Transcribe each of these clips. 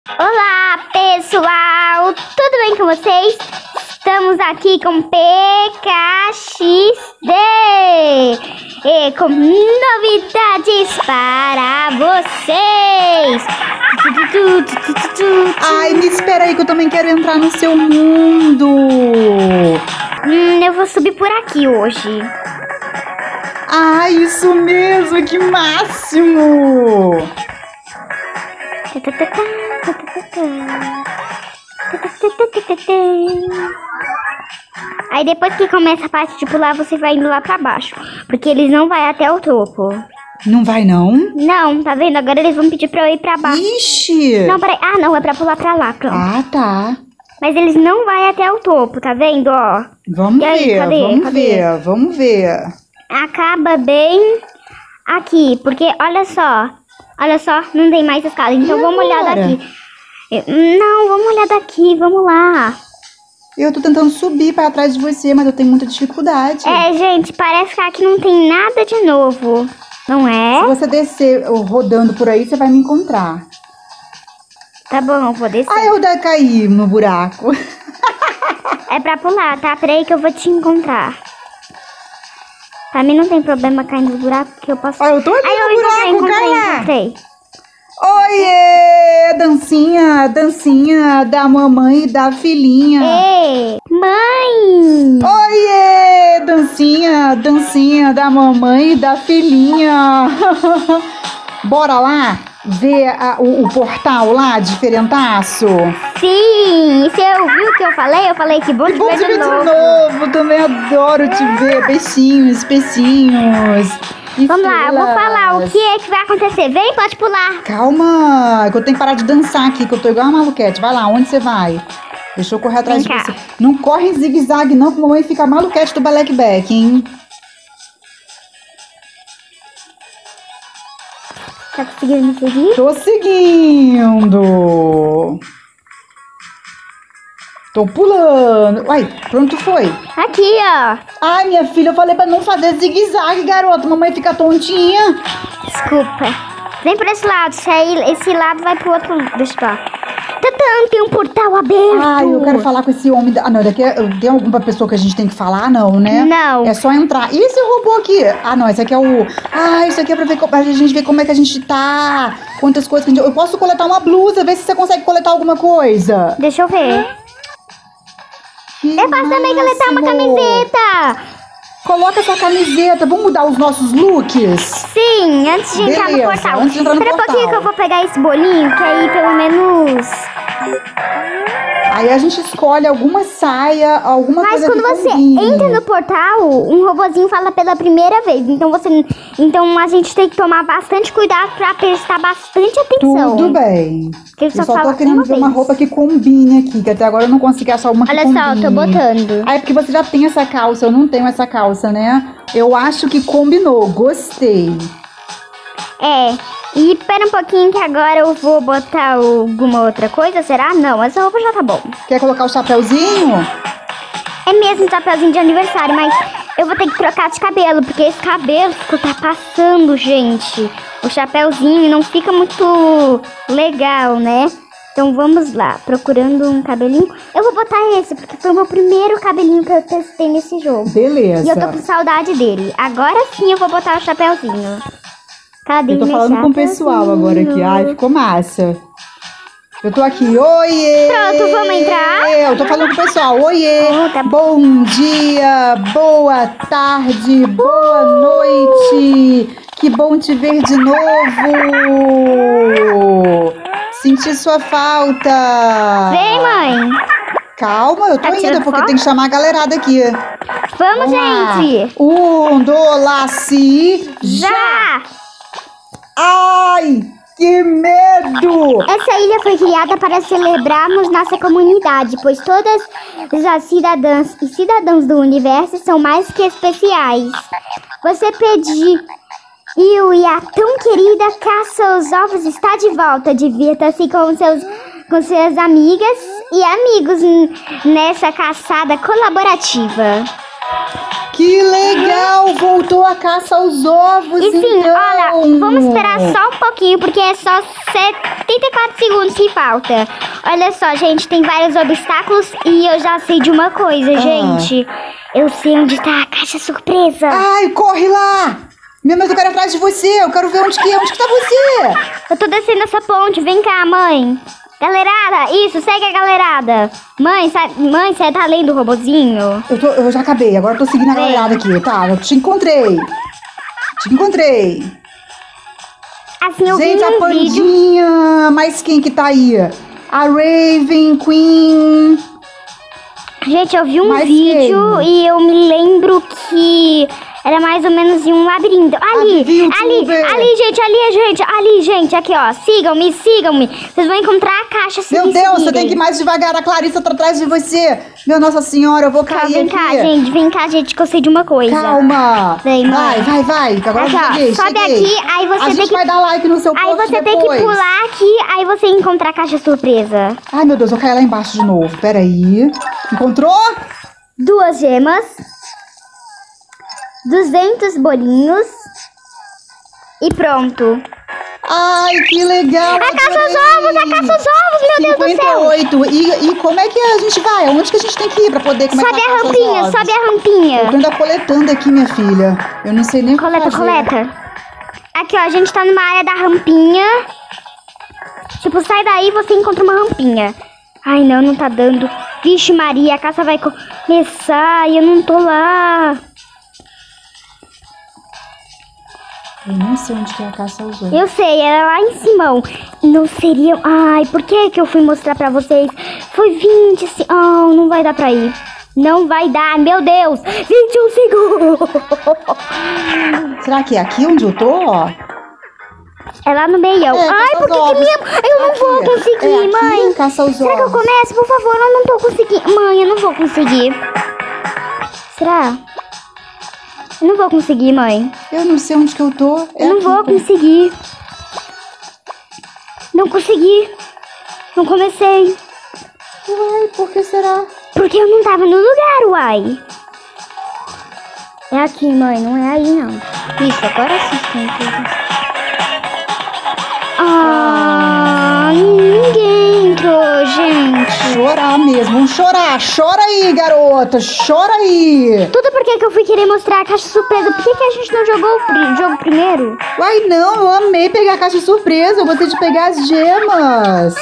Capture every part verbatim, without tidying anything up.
Olá, pessoal! Tudo bem com vocês? Estamos aqui com P K X D e com novidades para vocês! Ai, me espera aí que eu também quero entrar no seu mundo! Hum, eu vou subir por aqui hoje. Ah, isso mesmo, que máximo! Aí depois que começa a parte de pular, você vai indo lá pra baixo, porque eles não vão até o topo. Não vai não? Não, tá vendo? Agora eles vão pedir pra eu ir pra baixo. Ixi! Não, peraí. Ah, não, é pra pular pra lá, pronto. Ah, tá. Mas eles não vão até o topo, tá vendo, ó? Vamos E aí, ver, cadê? vamos Cadê? ver, vamos ver. Acaba bem aqui, porque olha só, olha só, não tem mais escada, então E vamos olhar agora? daqui. Eu- Não, vamos olhar daqui, vamos lá. Eu tô tentando subir pra trás de você, mas eu tenho muita dificuldade. É, gente, parece que aqui não tem nada de novo, não Se é? você descer oh, rodando por aí, você vai me encontrar. Tá bom, eu vou descer. Ah, eu da caí no buraco. É pra pular, tá? Peraí que eu vou te encontrar. Pra mim não tem problema cair no buraco, que eu posso... Ah, eu tô aqui Ai, no eu encontrei, buraco, encontrei, cai lá. encontrei. Oiê! Dancinha, dancinha da mamãe e da filhinha. Ei, mãe! Oiê! Dancinha, dancinha da mamãe e da filhinha. Bora lá ver a- o, o portal lá, diferentaço? Sim, você ouviu o que eu falei? Eu falei que bom Que te bom ver te ver de de novo. novo. Também adoro te ver. Beijinhos, peicinhos. Vamos lá, eu vou falar o que é que vai acontecer. Vem, pode pular. Calma, que eu tenho que parar de dançar aqui, que eu tô igual uma maluquete. Vai lá, onde você vai? Deixa eu correr atrás Vem de cá. você. Não corre em zigue-zague não, que a mamãe fica maluquete do Back, hein? Tá conseguindo me seguir? Tô seguindo. Tô pulando. Uai, pronto foi. Aqui, ó. Ai, minha filha, eu falei pra não fazer zigue-zague, garoto. Mamãe fica tontinha. Desculpa. Vem por esse lado. Esse, aí, esse lado vai pro outro. Deixa eu ver. Tatã, tem um portal aberto. Ai, eu quero falar com esse homem. Da... Ah, não, daqui é... tem alguma pessoa que a gente tem que falar, não, né? Não. É só entrar. E esse robô aqui? Ah, não, esse aqui é o... Ah, isso aqui é pra, ver, co- pra gente ver como é que a gente tá. Quantas coisas que a gente... Eu posso coletar uma blusa, ver se você consegue coletar alguma coisa. Deixa eu ver. Que Eu posso também coletar uma máximo. camiseta. Coloca essa camiseta. Vamos mudar os nossos looks? Sim, antes de entrar no Beleza, portal. antes de entrar no Espera um pouquinho portal. que eu vou pegar esse bolinho, que aí pelo menos... Aí a gente escolhe alguma saia, alguma Mas coisa quando que você combine. entra no portal, um robozinho fala pela primeira vez. Então você, então a gente tem que tomar bastante cuidado pra prestar bastante atenção. Tudo bem. Porque ele Eu só só fala tô querendo uma ver vez. uma roupa que combine aqui, que até agora eu não consegui achar uma que Olha combine. só, eu tô botando. Ah, é porque você já tem essa calça, eu não tenho essa calça, né? Eu acho que combinou, gostei. É. E espera um pouquinho que agora eu vou botar alguma outra coisa, será? Não, essa roupa já tá bom. Quer colocar o chapéuzinho? É mesmo um chapéuzinho de aniversário, mas eu vou ter que trocar de cabelo, porque esse cabelo ficou tá passando, gente. O chapéuzinho não fica muito legal, né? Então vamos lá, procurando um cabelinho. Eu vou botar esse, porque foi o meu primeiro cabelinho que eu testei nesse jogo. Beleza. E eu tô com saudade dele. Agora sim eu vou botar o chapéuzinho. Cadê Eu tô meu falando com o pessoal agora aqui. Ai, ficou massa. Eu tô aqui, oiê! Pronto, vamos entrar? Eu tô falando com o pessoal, oiê! Oh, tá Bom dia, boa tarde, boa noite! Que bom te ver de novo! Senti sua falta! Vem, mãe. Calma, eu tô Tá indo, tirando porque foto? tem que chamar a galerada aqui. Vamos, lá. gente. Um, dois, lá, si, já! Já! Ai, que medo! Essa ilha foi criada para celebrarmos nossa comunidade, pois todas as cidadãs e cidadãos do universo são mais que especiais. Você pediu e a tão querida caça aos ovos está de volta. Divirta-se com seus com suas amigas e amigos n- nessa caçada colaborativa. Que Que legal! Voltou a caça aos ovos, E sim, então. olha, vamos esperar só um pouquinho, porque é só setenta e quatro segundos que falta. Olha só, gente, tem vários obstáculos e eu já sei de uma coisa, Ah. gente. Eu sei onde tá a caixa surpresa. Ai, corre lá! Meu Deus, eu quero ir atrás de você. Eu quero ver onde que é. Onde que tá você? Eu tô descendo essa ponte, vem cá, mãe. Galerada, isso, segue a galerada. Mãe, sai, mãe, você tá lendo o robozinho? Eu, tô, eu já acabei. Agora eu tô seguindo a Vem. galerada aqui. Tá, eu te encontrei. Te encontrei. Assim, eu Gente, vi a um vídeo. Pandinha. Mas quem que tá aí? A Raven, Queen. Gente, eu vi um Mas vídeo quem? e eu me lembro que era mais ou menos em um labirinto. Ali, vi o ali, youtuber. ali, gente, ali, gente, ali, gente, aqui, ó. Sigam-me, sigam-me. Vocês vão encontrar a caixa se Meu me Deus, você seguirem. tem que ir mais devagar. A Clarissa tá atrás de você. Meu Nossa Senhora, eu vou Tá, cair vem aqui. cá, gente, vem cá, gente, que eu sei de uma coisa. Calma. Vem, mãe. vai, vai, vai. que Agora Aqui, eu ó, cheguei, sobe cheguei. aqui, aí você A tem gente que- vai dar like no seu Aí post você tem depois. que pular aqui, aí você encontrar a caixa surpresa. Ai, meu Deus, eu caí lá embaixo de novo. Peraí. Encontrou? Duas gemas, duzentos bolinhos e pronto. Ai, que legal. A caça aos ovos, a caça aos ovos, meu Deus do cinquenta e céu. oito. E, e como é que a gente vai? Onde que a gente tem que ir pra poder começar Sobe a a caça aos rampinha, ovos? sobe a Eu tô rampinha. ainda coletando aqui, minha filha. Eu não sei nem o que Coleta, fazer. coleta. Aqui, ó, a gente tá numa área da rampinha. Tipo, sai daí e você encontra uma rampinha. Ai, não, não tá dando. Vixe, Maria, a caça vai começar e eu não tô lá. Eu não sei onde que é a caça aos ovos. Eu sei, era lá em Simão. Não seria... Ai, por que que eu fui mostrar pra vocês? Foi vinte... se- Oh, não vai dar pra ir. Não vai dar, meu Deus. vinte e um segundos. Será que é aqui onde eu tô, ó? É lá no meião. É, Ai, caça por que aos que minha... ovos. Eu não Aqui, vou conseguir, é aqui, mãe. caça aos Será que eu ovos. começo? Por favor, eu não tô conseguindo. Mãe, eu não vou conseguir. Será? Eu não vou conseguir, mãe. Eu não sei onde que eu tô. É Eu não aqui. vou conseguir. Não consegui. Não comecei. Uai, por que será? Porque eu não tava no lugar, uai. É aqui, mãe, não é aí, não. Isso, agora sim. Ah, ninguém entrou, gente. Chorar mesmo. Vamos chorar. Chora aí, garota. Chora aí. Tudo porque que eu fui querer mostrar a caixa surpresa. Por que, que a gente não jogou o pri- jogo primeiro? Uai, não. Eu amei pegar a caixa surpresa. Eu gostei de pegar as gemas.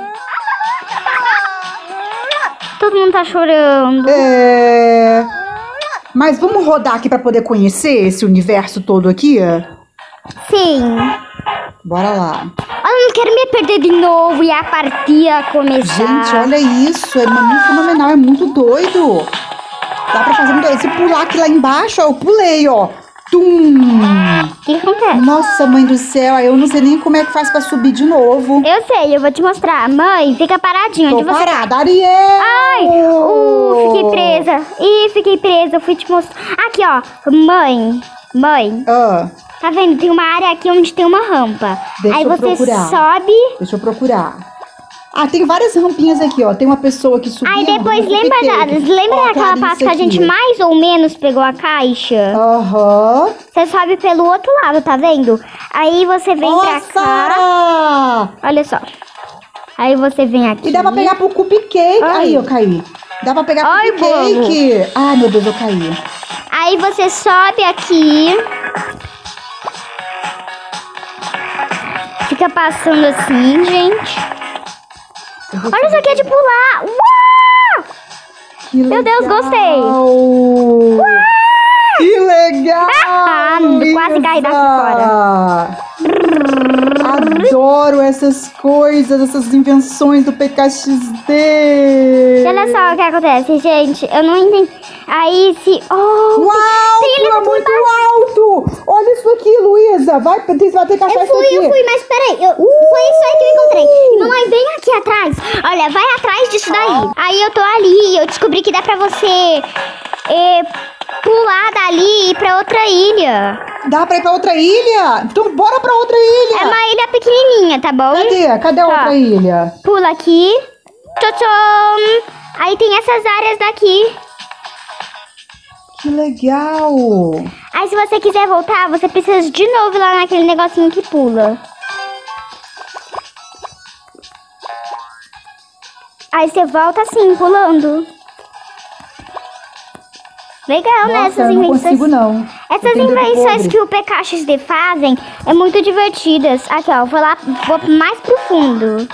Todo mundo tá chorando. É... Mas vamos rodar aqui pra poder conhecer esse universo todo aqui? Sim. Bora lá. Olha, eu não quero me perder de novo e a partida começar. Gente, olha isso. É muito fenomenal. É muito doido. Dá pra fazer muito doido. Se pular aqui lá embaixo, ó, eu pulei, ó. Tum. O que acontece? Nossa, mãe do céu. Eu não sei nem como é que faz pra subir de novo. Eu sei, eu vou te mostrar. Mãe, fica paradinho. Tô Onde você... parada. Ariel! Ai, uh, fiquei presa. Ih, fiquei presa. Eu fui te mostrar. Aqui, ó. Mãe, mãe. Ah, Tá vendo? Tem uma área aqui onde tem uma rampa. Deixa Aí eu você procurar. sobe. deixa eu procurar. Ah, tem várias rampinhas aqui, ó. Tem uma pessoa que subiu. Aí depois, um lembra, cupcake. lembra Ó, aquela Clarice parte que a gente aqui. mais ou menos pegou a caixa? Aham. Você sobe pelo outro lado, tá vendo? Aí você vem Ó, pra cá. Sara! Olha só. Aí você vem aqui. E dá pra pegar pro cupcake. Ai. Aí, eu caí. Dá pra pegar Ai, cupcake. Ai, meu Deus, eu caí. Aí você sobe aqui. Fica passando assim, gente. Eu vou Olha isso aqui é de pular. Uau! Que Meu Deus, legal. gostei. Que legal! Ah, quase caí daqui fora. Adoro essas coisas, essas invenções do P K X D. E olha só o que acontece, gente. Eu não entendi. Aí se... Oh, Uau, tem ele pula aqui muito embaixo. alto! Olha isso aqui, Luísa. Vai, você vai ter que achar Eu isso fui, aqui. eu fui, mas peraí, eu, foi isso aí que eu encontrei. E mamãe, vem aqui atrás. Olha, vai atrás disso daí. Aí eu tô ali, eu descobri que dá pra você é, pular dali e ir pra outra ilha. Dá pra ir pra outra ilha? Então bora pra outra ilha. É uma ilha pequenininha, tá bom? Cadê? Cadê a Tá. outra ilha? Pula aqui. Tchau, tchau. Aí tem essas áreas daqui. Que legal! Aí se você quiser voltar, você precisa de novo ir lá naquele negocinho que pula. Aí você volta assim, pulando. Legal, Nossa, né? Essas eu não invenções. consigo, não. Essas Eu tenho dedo invenções podre. que o P K X D fazem é muito divertidas. Aqui, ó, vou lá, vou mais pro fundo.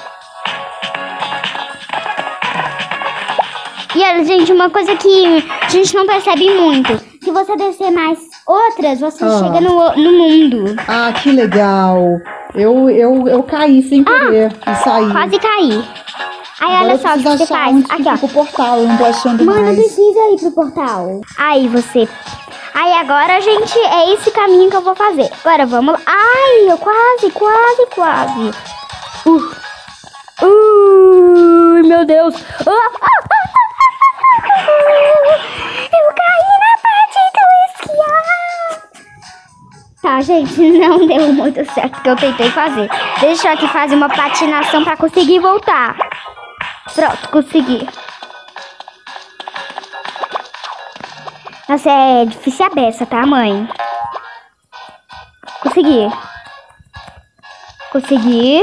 E olha, gente, uma coisa que a gente não percebe muito. Se você descer mais outras, você Ah. chega no, no mundo. Ah, que legal! Eu, eu, eu caí sem querer e saí. Quase caí. Aí Agora olha eu só o que preciso você achar faz. onde que Aqui, ó. fica o portal, eu não tô achando Mano, mais. precisa ir pro portal. Aí você... Aí agora, gente, é esse caminho que eu vou fazer. Agora vamos lá. Ai, eu quase, quase, quase. Uh. Uh, meu Deus. Uh, uh, uh, uh, uh. Eu caí na parte do esquiar. Tá, gente, não deu muito certo o que eu tentei fazer. Deixa eu aqui fazer uma patinação pra conseguir voltar. Pronto, consegui. Nossa, é difícil a beça, tá, mãe? Consegui. Consegui.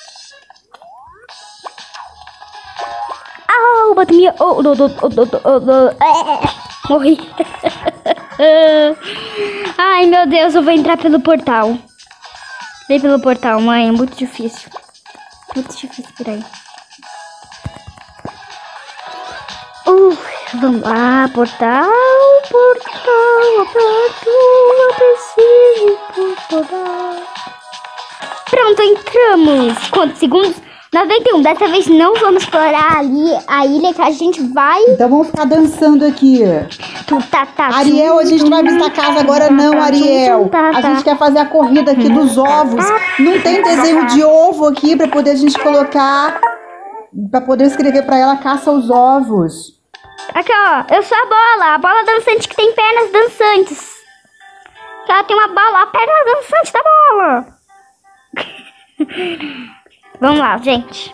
Ah, bati minha... Oh, do, do, do, do, do, do. É, morri. Ai, meu Deus, eu vou entrar pelo portal. Vem pelo portal, mãe, é muito difícil. Muito difícil por aí. Uh, vamos lá, portal, portal, aberto, eu preciso por portal. Pronto, entramos. Quantos segundos? noventa e um. Dessa vez não vamos explorar ali a ilha que a gente vai... Então vamos ficar dançando aqui. Tu, tá, tá, Ariel, a gente não vai visitar a casa agora não, Ariel. A gente quer fazer a corrida aqui dos ovos. Não tem desenho de ovo aqui pra poder a gente colocar... Pra poder escrever pra ela caça os ovos. Aqui, ó. Eu sou a bola. A bola dançante que tem pernas dançantes. Ela tem uma bola, a perna dançante da bola. Vamos lá, gente.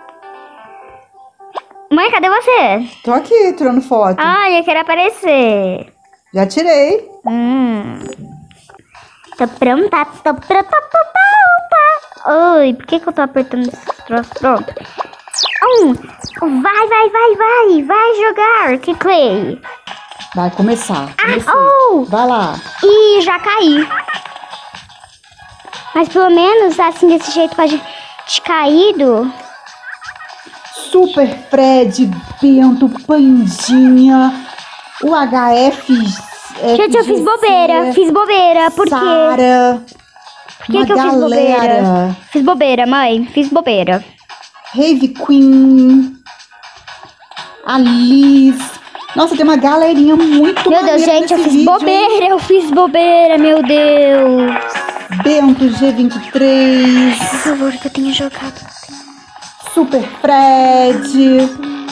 Mãe, cadê você? Tô aqui, tirando foto. Ai, eu quero aparecer. Já tirei. Hum. Tô pronta, tô pronta, pronta. Oi, por que que eu tô apertando esse troço? Pronto. Um. Vai, vai, vai, vai. Vai jogar, que Clay. Vai começar. Comecei. Ah, oh. Vai lá. Ih, já caí. Mas pelo menos, assim, desse jeito, com a gente caído... Super Fred, Bento, Pandinha, o H F... Gente, eu fiz bobeira, fiz bobeira, por quê? Sara, Por que que eu fiz bobeira? Fiz bobeira, mãe, fiz bobeira. Rave Queen, a Liz. Nossa, tem uma galerinha muito Meu Deus, maneira gente, eu nesse fiz vídeo, bobeira, eu fiz bobeira, meu Deus. Bento G vinte e três, Por favor, que eu tenha jogado. Super Fred.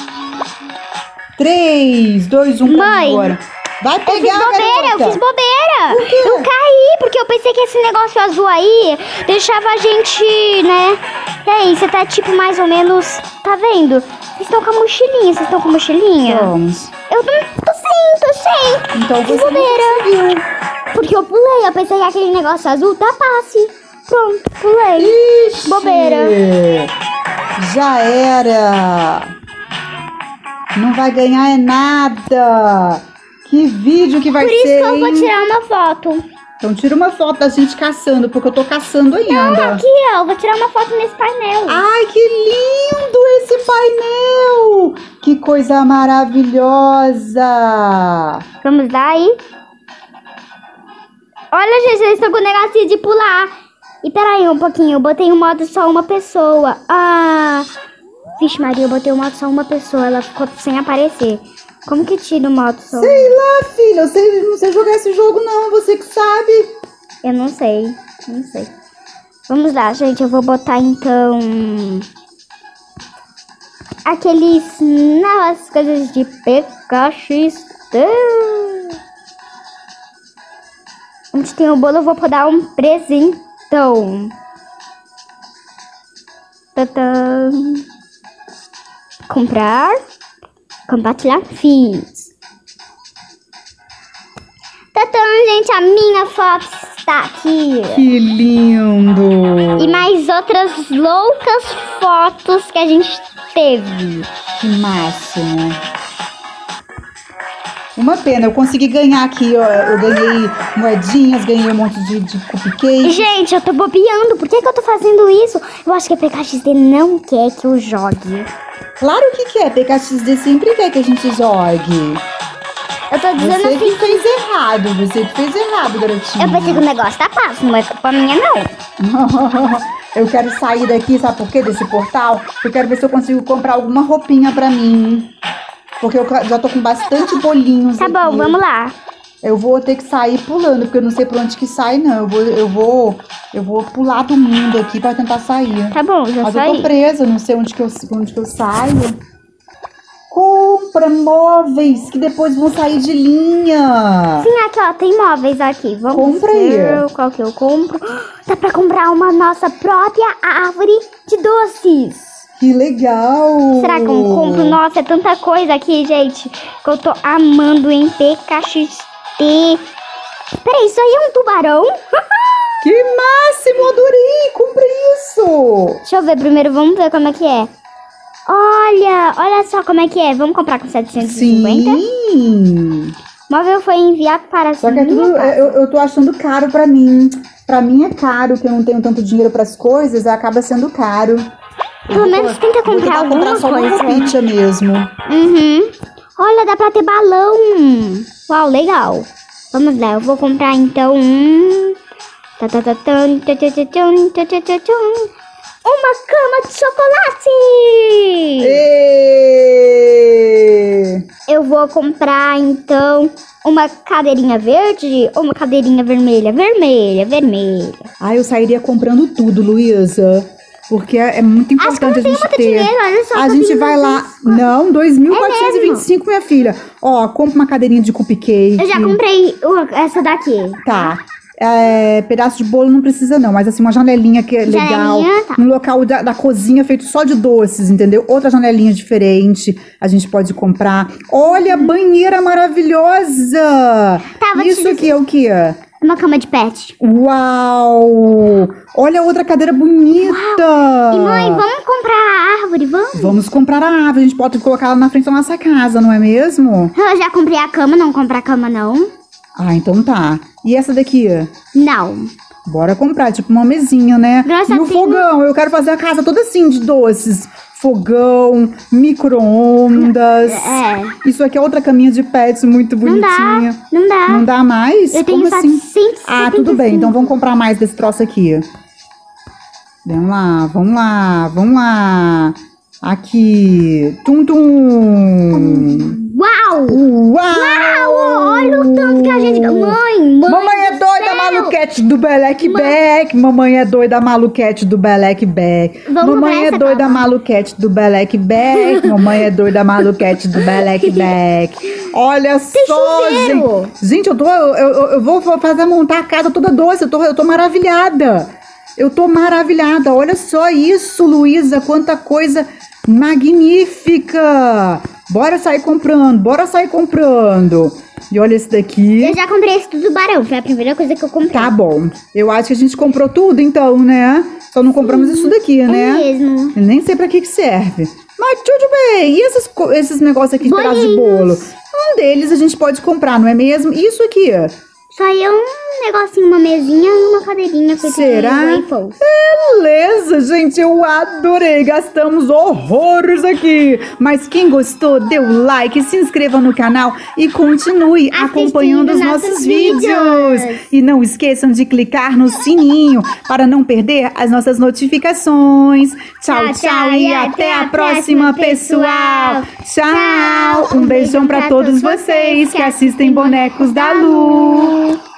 três, dois, um, Mãe, agora. Vai Eu pegar, fiz bobeira, garota. eu fiz bobeira. Por quê? Eu caí, porque eu pensei que esse negócio azul aí deixava a gente, né? E aí, você tá tipo mais ou menos... Tá vendo? Vocês estão com a mochilinha, vocês estão com a mochilinha? Vamos. Eu não tô sem, tô sem. Então Fiz você não bobeira. conseguiu. Porque eu pulei, eu pensei que aquele negócio azul tapasse. Pronto, pulei. Ixi, Bobeira. Já era. Não vai ganhar é nada. Que vídeo que vai Por isso ser, que eu vou hein? tirar uma foto. Então tira uma foto da gente caçando, porque eu tô caçando ainda. Aqui, ó, eu vou tirar uma foto nesse painel. Ai, que lindo esse painel! Que coisa maravilhosa! Vamos lá aí. Olha, gente, eles estão com o negocinho de pular. E peraí um pouquinho, eu botei o modo só uma pessoa. Ah, vixe Maria, eu botei o modo só uma pessoa, ela ficou sem aparecer. Como que tira o modo só? Sei lá, filha, eu sei, não sei jogar esse jogo não, você que sabe. Eu não sei, não sei. Vamos lá, gente, eu vou botar então... Aqueles... Nas coisas de P K X D. Onde tem o bolo, eu vou dar um presentão. Tadã. Comprar. Compartilhar fins. Gente, a minha foto está aqui. Que lindo! E mais outras loucas fotos que a gente teve. Que máximo! Uma pena, eu consegui ganhar aqui, ó. Eu ganhei moedinhas, ganhei um monte de, de cupcake. Gente, eu tô bobeando. Por que, que eu tô fazendo isso? Eu acho que a P K X D não quer que eu jogue. Claro que quer, P K X D sempre quer que a gente jogue. Eu tô dizendo Você assim. que fez errado, você que fez errado, garotinha. Eu pensei que o negócio tá fácil, não é culpa minha, não. Eu quero sair daqui, sabe por quê? Desse portal. Eu quero ver se eu consigo comprar alguma roupinha pra mim. Porque eu já tô com bastante bolinhos Tá aqui. bom, vamos lá. Eu vou ter que sair pulando, porque eu não sei por onde que sai, não. Eu vou, eu vou, eu vou pular do mundo aqui pra tentar sair. Tá bom, já Mas saí. eu tô presa, não sei onde que eu, onde que eu saio. Compra móveis que depois vão sair de linha. Sim, aqui ó, tem móveis aqui. Vamos Compra aí. ver qual que eu compro. Dá pra comprar uma nossa própria árvore de doces. Que legal! Será que eu compro? Nossa, é tanta coisa aqui, gente, que eu tô amando em P K X D. Peraí, isso aí é um tubarão? Que máximo! Adorei! Compra isso! Deixa eu ver primeiro, vamos ver como é que é. Olha, olha só como é que é. Vamos comprar com setecentos e cinquenta? Sim! O móvel foi enviado para Só que é tudo, eu, eu tô achando caro pra mim. Pra mim é caro, que eu não tenho tanto dinheiro pras coisas, acaba sendo caro. Pelo menos tenta comprar vou tentar alguma comprar só uma coisa. roupinha mesmo. Uhum. Olha, dá pra ter balão. Uau, legal. Vamos lá, eu vou comprar então um... Tá, tá, tá, tum, tá, tá, tá, tum, tá, tá, tá, tum. Uma cama de chocolate! E... Eu vou comprar então uma cadeirinha verde ou uma cadeirinha vermelha? Vermelha, vermelha. Ah, eu sairia comprando tudo, Luísa. Porque é é muito Acho que eu importante não a tenho gente muito ter. dinheiro, olha só. A só gente tenho vai lá. dois. Não, dois mil quatrocentos e vinte e cinco, minha filha. Ó, compra uma cadeirinha de cupcake. Eu já comprei uh, essa daqui. Tá. É, pedaço de bolo não precisa não, mas assim, uma janelinha que é legal. Janelinha, tá. Um local da, da cozinha feito só de doces, entendeu? Outra janelinha diferente a gente pode comprar. Olha, banheira maravilhosa! Tá, vou te Isso aqui é o quê? Uma cama de pet. Uau! Olha outra cadeira bonita! E mãe, vamos comprar a árvore, vamos? Vamos comprar a árvore, a gente pode colocar ela na frente da nossa casa, não é mesmo? Eu já comprei a cama, não comprar a cama não. Ah, então tá. E essa daqui? Não. Bora comprar, tipo uma mesinha, né? Nossa, e o tem- fogão, eu quero fazer a casa toda assim, de doces. Fogão, micro-ondas. É. Isso aqui é outra caminha de pets muito Não dá, bonitinha. não dá. Não dá mais? Eu tenho Como assim? setecentos e Ah, tudo bem, então vamos comprar mais desse troço aqui. Vamos lá, vamos lá, vamos lá. Aqui. Tum, tum. Uau! Uau! Uau! Olha o tanto que a gente... Mãe, mãe Mamãe é do doida, céu! maluquete do Belec Beck. Mamãe é doida, maluquete do Belec Beck. Vamos Mamãe comprar é essa doida, cama. maluquete do Belec Beck. Mamãe é doida, maluquete do Belec Beck. Olha só, chuveiro. gente. Gente, eu, tô, eu, eu, eu vou fazer montar a casa toda doce. Eu tô, eu tô maravilhada. Eu tô maravilhada. Olha só isso, Luísa. Quanta coisa magnífica. Bora sair comprando, bora sair comprando. E olha esse daqui. Eu já comprei esse do tubarão, foi a primeira coisa que eu comprei. Tá bom. Eu acho que a gente comprou tudo então, né? Só não compramos isso daqui, né? É mesmo. Eu nem sei pra que que serve. Mas tudo bem. E esses, co- esses negócios aqui de pedaço de Bolinhos. bolo? Um deles a gente pode comprar, não é mesmo? E isso aqui? Só aí é um negocinho, uma mesinha e uma cadeirinha feita Será? de waffles. Beleza, gente, eu adorei. Gastamos horrores aqui. Mas quem gostou, dê o like, se inscreva no canal e continue Assistindo acompanhando os nossos nossos vídeos. vídeos. E não esqueçam de clicar no sininho para não perder as nossas notificações. Tchau, tchau, e até a próxima, pessoal. Tchau. Um beijão para todos vocês que assistem Bonecos da Lu.